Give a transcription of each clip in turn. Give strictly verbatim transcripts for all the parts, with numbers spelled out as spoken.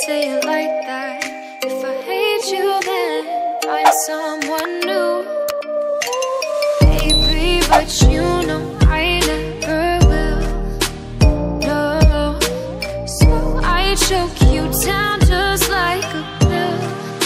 say it like that. If I hate you, then find someone new. Baby, but you know I never will. No, so I choke you down just like a pill.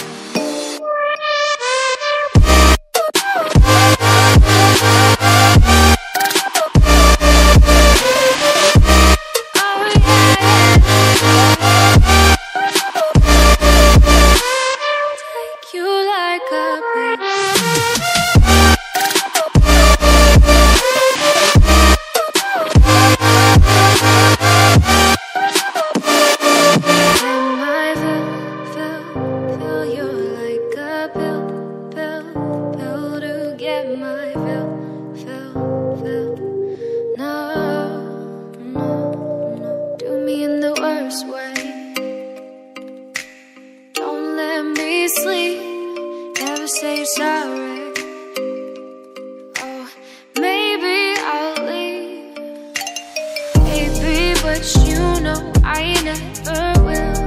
Sleep, never say you're sorry. Oh, maybe I'll leave, baby, but you know I never will.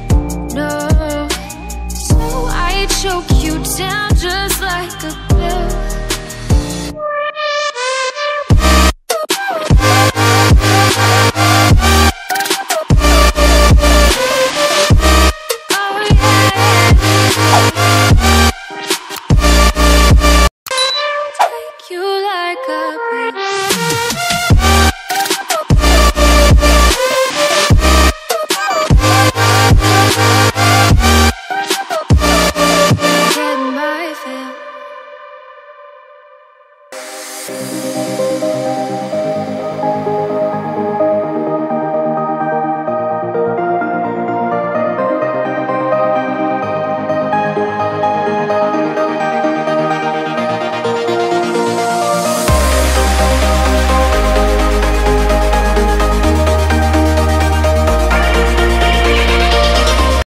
No, so I choke you down just like a pill.